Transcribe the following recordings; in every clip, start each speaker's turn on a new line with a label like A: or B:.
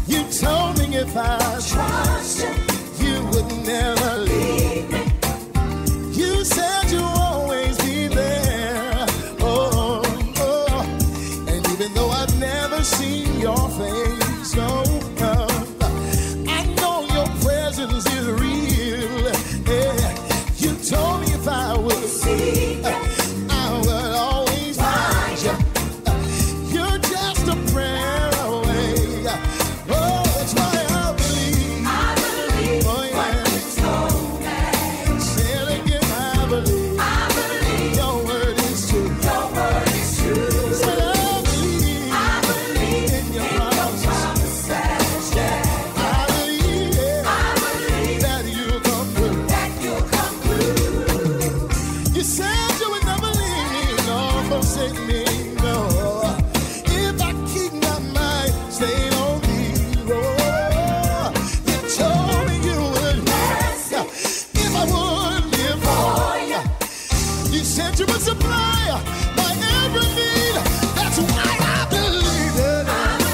A: You told me if I trust you, you would never leave me. You said you'll always be there. Oh, oh. And even though I've never seen your face, no, I know your presence is real. Yeah. You told me if I would see, I would always find you. You're just a prayer away. Oh, that's why I believe. I believe. Oh, yeah. What you told me. Say it again. I believe. I believe. Your word is true. Your word is true. Say I believe. I believe in your promises. Yeah. I believe. Yeah. I believe that you'll come through. That you'll come through. You said you would never leave me, nor forsake me. No. If I keep my mind stayed on thee, oh, you told me you would. If I would live for you, you said you would supply my every need. That's why I believe it.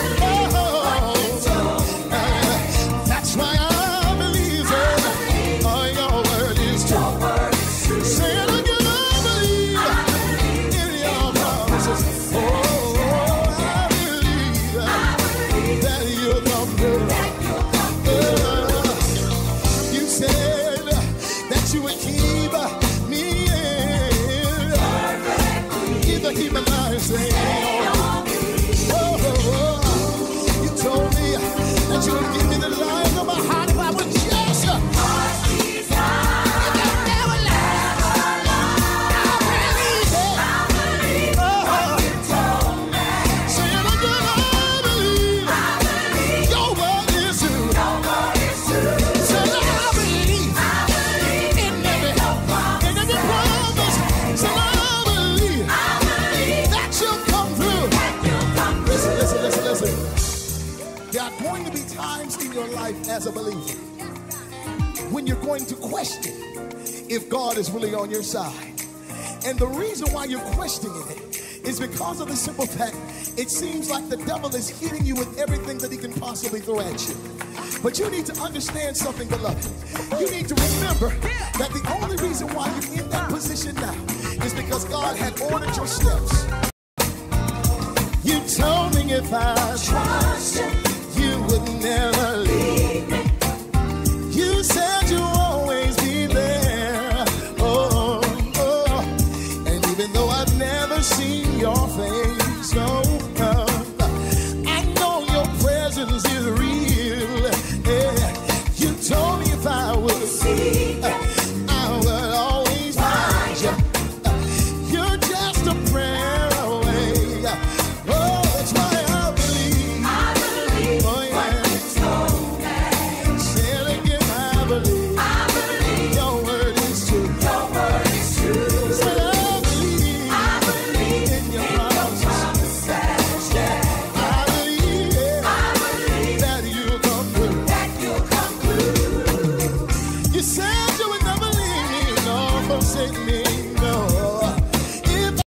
A: Oh, that's why I believe it. Oh, your word is true. Say it again, I believe in your promises. Oh, I believe that you'll come through. You said that you would keep me in. Keep my mind stayed on. Oh, you told me that you would give me the life of my heart if I would just. There are going to be times in your life as a believer when you're going to question if God is really on your side. And the reason why you're questioning it is because of the simple fact it seems like the devil is hitting you with everything that he can possibly throw at you. But you need to understand something, beloved. You need to remember that the only reason why you're in that position now is because God had ordered your steps. You told me if I try.